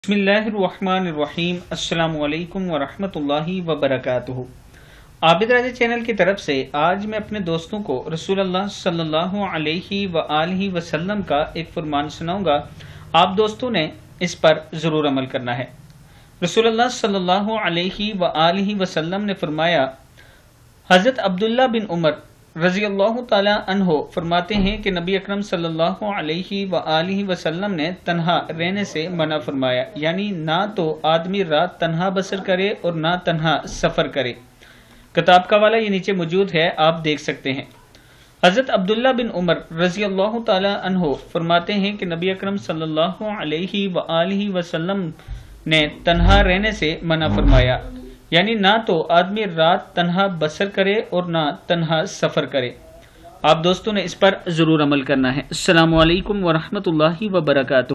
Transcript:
बिस्मिल्लाहिर्रहमानिर्रहीम। अस्सलामु अलैकुम वरहमतुल्लाहि वबरकातुहू। आबिद राजा चैनल की तरफ से आज मैं अपने दोस्तों को रसूलुल्लाह सल्लल्लाहु अलैहि व आलिहि वसल्लम का एक फरमान सुनाऊंगा। आप दोस्तों ने इस पर ज़रूर अमल करना है। रसूलुल्लाह सल्लल्लाहु अलैहि व आलिहि वसल्लम ने फरमाया, हज़रत अब्दुल्ला बिन उमर रज़ियल्लाहु ताला अन्हो फरमाते हैं कि नबी अकरम सल्लल्लाहु अलैहि व आलिहि वसल्लम ने तन्हा रहने से मना फरमाया, यानी ना तो आदमी रात तन्हा बसर करे और ना तन्हा सफ़र करे। किताब का वाला ये नीचे मौजूद है, आप देख सकते हैं। हज़रत अब्दुल्ला बिन उमर रज़ियल्लाहु ताला अन्हो फरमाते हैं कि नबी अकरम सल्लल्लाहु अलैहि व आलिहि वसल्लम ने तन्हा रहने से मना फरमाया, यानी ना तो आदमी रात तन्हा बसर करे और ना तन्हा सफ़र करे। आप दोस्तों ने इस पर ज़रूर अमल करना है। अस्सलामु अलैकुम वरहमतुल्लाहि वबरकातुहू।